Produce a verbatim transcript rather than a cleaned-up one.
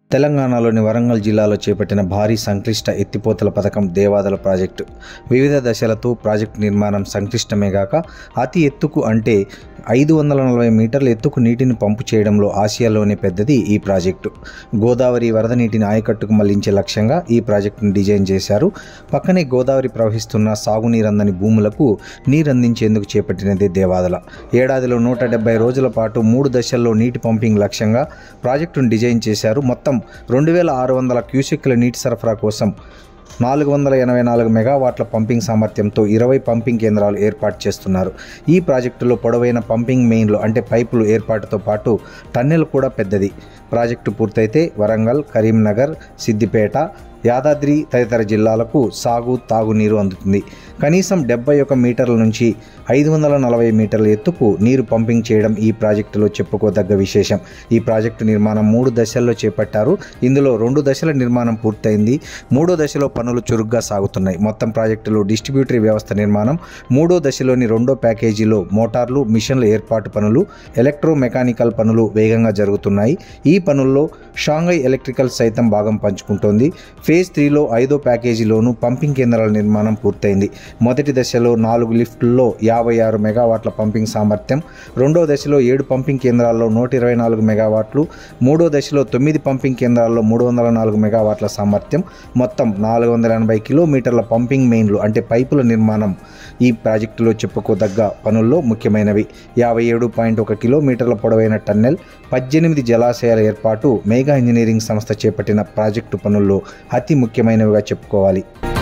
తెలంగాణలోని వరంగల్ జిల్లాలో చేపట్టిన భారీ సంక్లిష్ట ఎత్తిపోతల పథకం దేవాదుల ప్రాజెక్టు. వివిధ దశలతో ప్రాజెక్టు నిర్మాణం సంక్లిష్టమే గాక అతి ఎత్తుకు అంటే ఐదు వందల నలభై మీటర్ల ఎత్తుకు నీటిని పంపు చేయడంలో ఆసియాలోనే పెద్దది ఈ ప్రాజెక్టు. గోదావరి వరద నీటిని ఆయకట్టుకు మళ్లించే లక్ష్యంగా ఈ ప్రాజెక్టును డిజైన్ చేశారు. పక్కనే గోదావరి ప్రవహిస్తున్న సాగునీరందని భూములకు నీరందించేందుకు చేపట్టినదే దేవాదుల. ఏడాదిలో నూట డెబ్బై రోజుల పాటు మూడు దశల్లో నీటి పంపింగ్ లక్ష్యంగా ప్రాజెక్టును డిజైన్ చేశారు. మొత్తం రెండు వేల ఆరు వందల క్యూసెక్కుల నీటి సరఫరా కోసం నాలుగు వందల ఎనభై నాలుగు మెగావాట్ల పంపింగ్ సామర్థ్యంతో ఇరవై పంపింగ్ కేంద్రాలు ఏర్పాటు చేస్తున్నారు. ఈ ప్రాజెక్టులో పొడవైన పంపింగ్ మెయిన్లు అంటే పైపులు ఏర్పాటుతో పాటు టన్నెల్ కూడా పెద్దది. ప్రాజెక్టు పూర్తయితే వరంగల్, కరీంనగర్, సిద్దిపేట, యాదాద్రి తదితర జిల్లాలకు సాగు తాగునీరు అందుతుంది. కనీసం డెబ్బై ఒక మీటర్ల నుంచి ఐదు వందల నలభై మీటర్ల ఎత్తుకు నీరు పంపింగ్ చేయడం ఈ ప్రాజెక్టులో చెప్పుకోదగ్గ విశేషం. ఈ ప్రాజెక్టు నిర్మాణం మూడు దశల్లో చేపట్టారు. ఇందులో రెండు దశల నిర్మాణం పూర్తయింది. మూడో దశలో పనులు చురుగ్గా సాగుతున్నాయి. మొత్తం ప్రాజెక్టులో డిస్ట్రిబ్యూటరీ వ్యవస్థ నిర్మాణం, మూడో దశలోని రెండో ప్యాకేజీలో మోటార్లు, మిషన్ల ఏర్పాటు పనులు, ఎలక్ట్రో మెకానికల్ పనులు వేగంగా జరుగుతున్నాయి. ఈ పనుల్లో షాంఘై ఎలక్ట్రికల్ సైతం భాగం పంచుకుంటోంది. ఫేజ్ త్రీలో ఐదో ప్యాకేజీలోనూ పంపింగ్ కేంద్రాల నిర్మాణం పూర్తయింది. మొదటి దశలో నాలుగు లిఫ్టుల్లో యాభై ఆరు మెగావాట్ల పంపింగ్ సామర్థ్యం, రెండో దశలో ఏడు పంపింగ్ కేంద్రాల్లో నూట ఇరవై నాలుగు మెగావాట్లు, మూడో దశలో తొమ్మిది పంపింగ్ కేంద్రాల్లో మూడు వందల నాలుగు మెగావాట్ల సామర్థ్యం, మొత్తం నాలుగు వందల ఎనభై కిలోమీటర్ల పంపింగ్ మెయిన్లు అంటే పైపుల నిర్మాణం ఈ ప్రాజెక్టులో చెప్పుకోదగ్గ పనుల్లో ముఖ్యమైనవి. యాభై ఏడు పాయింట్ ఒక కిలోమీటర్ల పొడవైన టన్నెల్, పద్దెనిమిది జలాశయాల ఏర్పాటు మేఘా ఇంజనీరింగ్ సంస్థ చేపట్టిన ప్రాజెక్టు పనుల్లో అతి ముఖ్యమైనవిగా చెప్పుకోవాలి.